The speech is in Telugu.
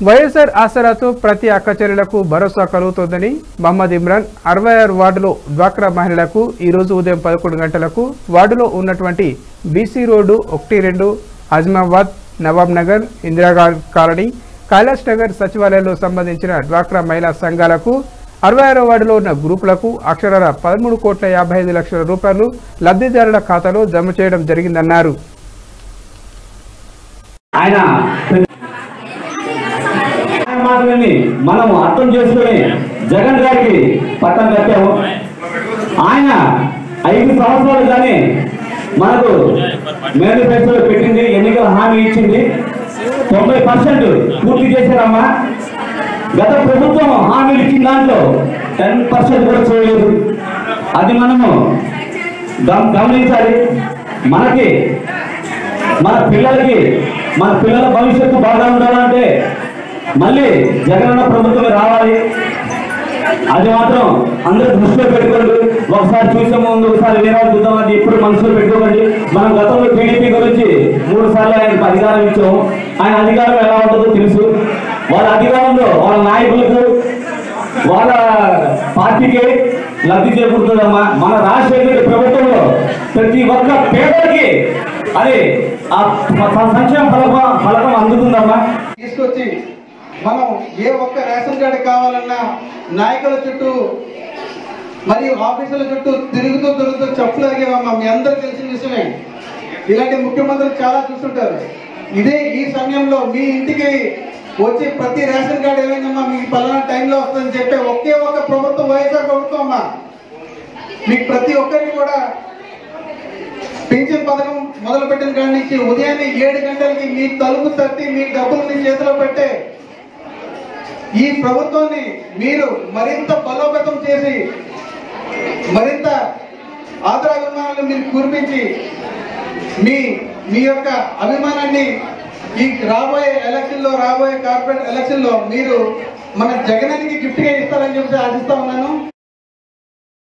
వైఎస్ఆర్ ఆసరాతో ప్రతి అక్కచెల్లెలకు భరోసా కలుగుతోందని మహమ్మద్ ఇమ్రాన్ 66 వార్డులో డ్వాక్రా మహిళలకు ఈ రోజు ఉదయం 11 గంటలకు వార్డులో ఉన్నటువంటి BC road 1-2 Ajmabad Nawab Nagar Indira colony Kailash Nagar సచివాలయాల్లో సంబంధించిన డ్వాక్రా మహిళా సంఘాలకు 66 వార్డులో ఉన్న గ్రూపులకు అక్షరాల 13,55,00,000 రూపాయలు లబ్ధిదారుల ఖాతాలో జమ చేయడం జరిగిందన్నారు. మనం అర్థం చేసుకుని జగన్ గారికి పట్టం కట్టాము. ఆయన 5 సంవత్సరాలు కానీ మనకు మేనిఫెస్టోలో పెట్టింది, ఎన్నికల హామీ ఇచ్చింది, 90% పూర్తి చేశారమ్మా. గత ప్రభుత్వం హామీలు ఇచ్చిన దాంట్లో 10% కూడా చేయలేదు. అది మనము గమనించాలి. మనకి మన పిల్లల భవిష్యత్తు బాగా ఉండాలంటే మళ్ళీ జగనన్న ప్రభుత్వమే రావాలి. అది మాత్రం అందరూ దృష్టిలో పెట్టుకోండి. ఒకసారి చూసే ముందు ఒకసారి వేరే చూద్దాం, అది ఎప్పుడు మనసులో పెట్టుకోకండి. మనం గతంలో టీడీపీ గురించి 3 సార్లు ఆయనకు అధికారం ఇచ్చాము. ఆయన అధికారం ఎలా ఉంటుందో తెలుసు. వాళ్ళ అధికారంలో వాళ్ళ నాయకులకు వాళ్ళ పార్టీకి లబ్ధి చేకూరుతుందమ్మా. మన రాజశేఖర ప్రభుత్వంలో ప్రతి ఒక్క పేదలకి అది ఆ సంక్షేమ ఫలకం అందుతుందమ్మా. తీసుకొచ్చి మనం ఏ ఒక్క రేషన్ కార్డు కావాలన్నా నాయకుల చుట్టూ మరియు ఆఫీసుల చుట్టూ తిరుగుతూ చెప్పులు అడిగేవమ్మా. మీ అందరూ తెలిసిన విషయమే. ఇలాంటి ముఖ్యమంత్రులు చాలా చూస్తుంటారు. ఈ సమయంలో మీ ఇంటికి వచ్చి ప్రతి రేషన్ కార్డు ఏమైందమ్మా మీకు పలానా టైంలో వస్తుందని చెప్పే ఒకే ఒక ప్రభుత్వం వైఎస్ఆర్ ప్రభుత్వం అమ్మా. మీకు ప్రతి ఒక్కరికి కూడా పింఛన్ పథకం మొదలుపెట్టిన కాడి నుంచి ఉదయాన్నే 7 గంటలకి మీ తలుపు తట్టి మీ డబ్బులు మీ చేతిలో పెట్టే ఈ ప్రభుత్వాన్ని మీరు మరింత బలోపేతం చేసి మరింత ఆదరాభిమానాలను మీరు కురిపించి మీ యొక్క అభిమానాన్ని ఈ రాబోయే కార్పొరేట్ ఎలక్షన్ లో మీరు మన జగనానికి గిఫ్ట్ గా ఇస్తారని చెప్పి ఆశిస్తా ఉన్నాను.